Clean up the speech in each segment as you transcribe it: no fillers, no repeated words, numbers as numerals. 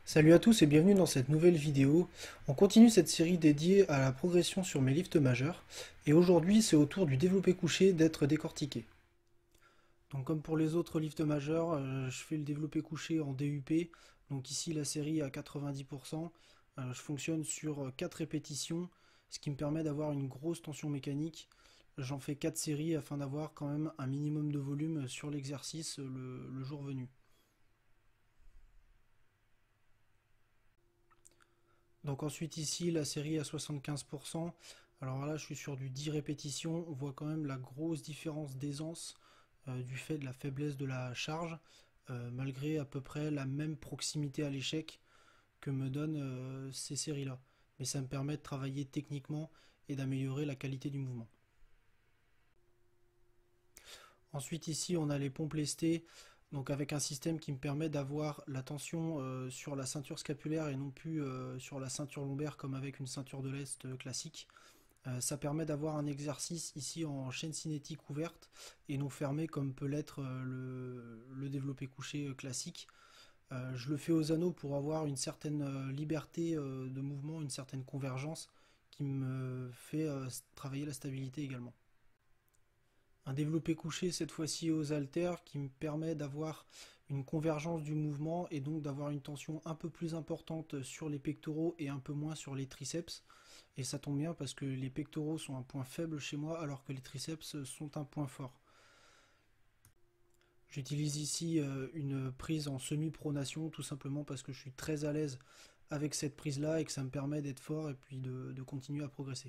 Salut à tous et bienvenue dans cette nouvelle vidéo. On continue cette série dédiée à la progression sur mes lifts majeurs et aujourd'hui c'est au tour du développé couché d'être décortiqué. Donc comme pour les autres lifts majeurs, je fais le développé couché en DUP, donc ici la série à 90%. Je fonctionne sur 4 répétitions, ce qui me permet d'avoir une grosse tension mécanique. J'en fais 4 séries afin d'avoir quand même un minimum de volume sur l'exercice le jour venu. Donc ensuite ici la série à 75%. Alors là je suis sur du 10 répétitions. On voit quand même la grosse différence d'aisance du fait de la faiblesse de la charge, malgré à peu près la même proximité à l'échec que me donnent ces séries-là. Mais ça me permet de travailler techniquement et d'améliorer la qualité du mouvement. Ensuite ici on a les pompes lestées, donc avec un système qui me permet d'avoir la tension sur la ceinture scapulaire et non plus sur la ceinture lombaire comme avec une ceinture de lest classique. Ça permet d'avoir un exercice ici en chaîne cinétique ouverte et non fermée comme peut l'être le développé couché classique. Je le fais aux anneaux pour avoir une certaine liberté de mouvement, une certaine convergence qui me fait travailler la stabilité également. Un développé couché cette fois-ci aux haltères qui me permet d'avoir une convergence du mouvement et donc d'avoir une tension un peu plus importante sur les pectoraux et un peu moins sur les triceps. Et ça tombe bien parce que les pectoraux sont un point faible chez moi alors que les triceps sont un point fort. J'utilise ici une prise en semi-pronation tout simplement parce que je suis très à l'aise avec cette prise là et que ça me permet d'être fort et puis de continuer à progresser.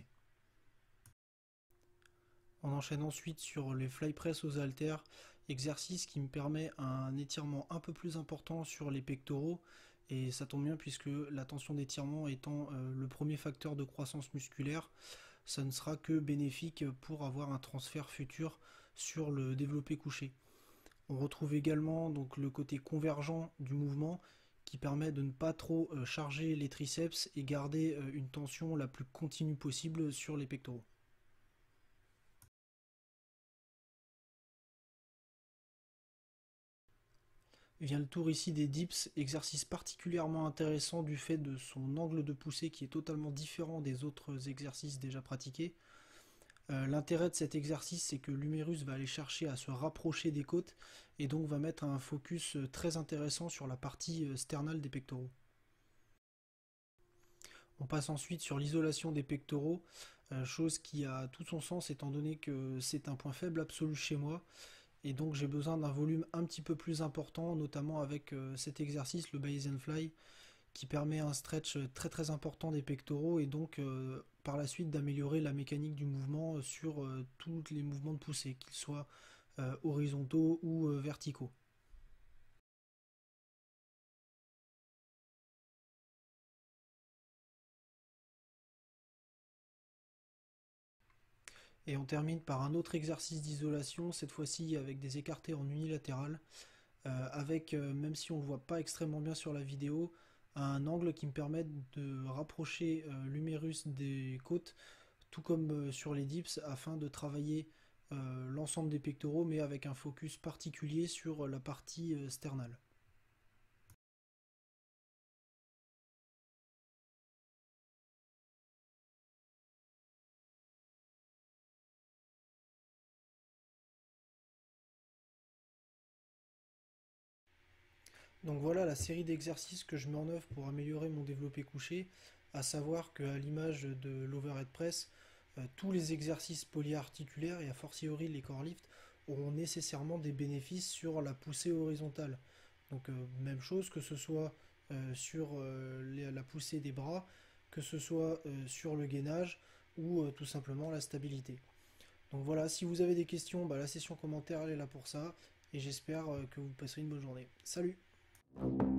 On enchaîne ensuite sur les fly press aux haltères, exercice qui me permet un étirement un peu plus important sur les pectoraux. Et ça tombe bien puisque la tension d'étirement étant le premier facteur de croissance musculaire, ça ne sera que bénéfique pour avoir un transfert futur sur le développé couché. On retrouve également donc le côté convergent du mouvement qui permet de ne pas trop charger les triceps et garder une tension la plus continue possible sur les pectoraux. Vient le tour ici des dips, exercice particulièrement intéressant du fait de son angle de poussée qui est totalement différent des autres exercices déjà pratiqués. L'intérêt de cet exercice, c'est que l'humérus va aller chercher à se rapprocher des côtes et donc va mettre un focus très intéressant sur la partie sternale des pectoraux. On passe ensuite sur l'isolation des pectoraux, chose qui a tout son sens étant donné que c'est un point faible absolu chez moi. Et donc j'ai besoin d'un volume un petit peu plus important, notamment avec cet exercice, le Bayesian Fly, qui permet un stretch très très important des pectoraux et donc par la suite d'améliorer la mécanique du mouvement sur tous les mouvements de poussée, qu'ils soient horizontaux ou verticaux. Et on termine par un autre exercice d'isolation, cette fois-ci avec des écartés en unilatéral, avec, même si on ne le voit pas extrêmement bien sur la vidéo, un angle qui me permet de rapprocher l'humérus des côtes, tout comme sur les dips, afin de travailler l'ensemble des pectoraux, mais avec un focus particulier sur la partie sternale. Donc voilà la série d'exercices que je mets en œuvre pour améliorer mon développé couché, à savoir qu'à l'image de l'overhead press, tous les exercices polyarticulaires et a fortiori les core lifts auront nécessairement des bénéfices sur la poussée horizontale. Donc même chose que ce soit sur la poussée des bras, que ce soit sur le gainage ou tout simplement la stabilité. Donc voilà, si vous avez des questions, bah, la session commentaire elle est là pour ça et j'espère que vous passerez une bonne journée. Salut!